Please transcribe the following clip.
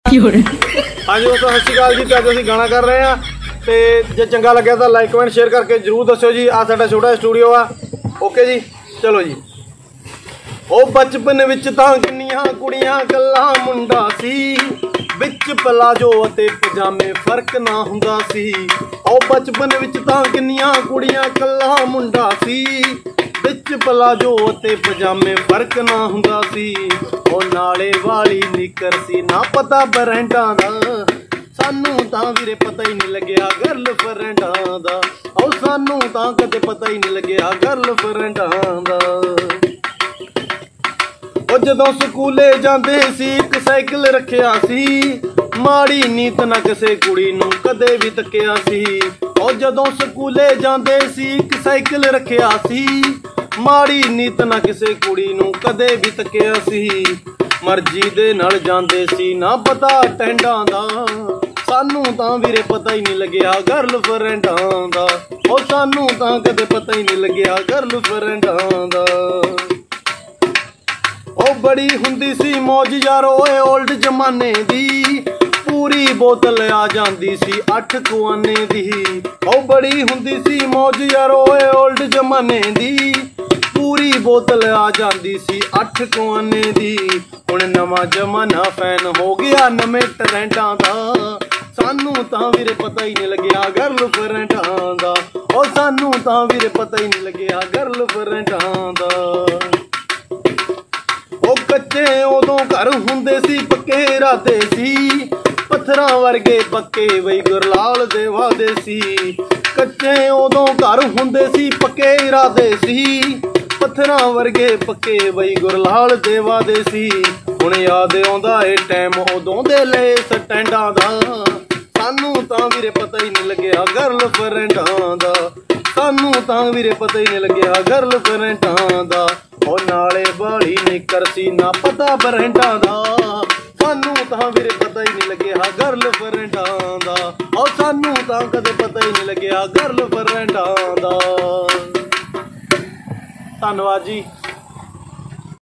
हाँ जी दोस्तों सत श्री अकाल जी। अज असीं गाना कर रहे हैं तो जे चंगा लग्या तो लाइक कमेंट शेयर करके जरूर दस्यो जी। आ साडा छोटा स्टूडियो आ। ओके जी चलो जी। ओ बचपन विच तां किन्नियां कुड़ियां गल्लां मुंडा सी, विच पलाजो अते पजामे फर्क ना हुंदा सी। ओ बचपन विच तां किन्नियां कुड़ियां गल्लां मुंडा सी, विच पलाजो अते पजामे फर्क ना हुंदा सी। ओ नाले वाली निकर सी ना पता ब्रांडां दा, सानू तां वीरे पता ही नहीं लग्या गर्ल फ्रेंडां दा। ओ सानू तां कदे पता ही नहीं लग्या गर्ल फ्रेंडां दा। जदों स्कूले जांदे सी एक साइकिल रखिया सी, माड़ी नीत ना किसे कुड़ी नूं कदे भी तकिया सी। ओ जदों स्कूले जांदे सी एक साइकिल रखिया सी, माड़ी नीत ना किसे कुड़ी नूं कदे भी तकिया सी। मर्जी दे नाल जांदे सी ना पता टेंडां दा, सानू तां वीरे पता ही नहीं लग्या गर्ल फ्रेंडां दा। ओ सानू तां कदे पता ही नहीं लग्या गर्ल फ्रेंडां दा। ओ बड़ी हुंदी सी मौज यारो ओल्ड जमाने दी, पूरी बोतल आ जांदी सी 8 कुआने दी। ओ बड़ी हुंदी सी मौज यारो ओल्ड जमाने दी, पूरी बोतल आ जांदी सी 8 कुआने दी। हुण नवां जमाना फैन हो गया नवें ट्रेंडां दा, सानू तां वीरे पता ही नहीं लग्या गर्ल फ्रेंडां दा। ओ सानू तां वीरे पता ही नहीं लग्या गर्ल फ्रेंडां दा। ओ कच्चे उदों घर हुंदे सी पक्के इरादे सी, पत्थरां वर्गे पक्के बई गुरलाल दे वादे सी। कच्चे उदों घर हुंदे सी पक्के इरादे सी, पत्थरां वर्गे पक्के बई गुरलाल दे वादे सी। हुण याद आउंदा ए टाइम उदों दे लए स्टैंडां दा, सानू तां वीरे पता ही नहीं लग्या गर्ल फ्रेंडां दा। सानू तां वीरे पता ही नहीं लग्या गर्ल फ्रेंडां दा। ओ नाले वाली निकर सी ना पता ब्रांडां दा, सानू तां वीरे पता ही नहीं लग्या गर्ल फ्रेंडां दा। ओ सानू तां कदे पता ही नहीं लग्या गर्ल फ्रेंडां दा। धन्नवाद जी।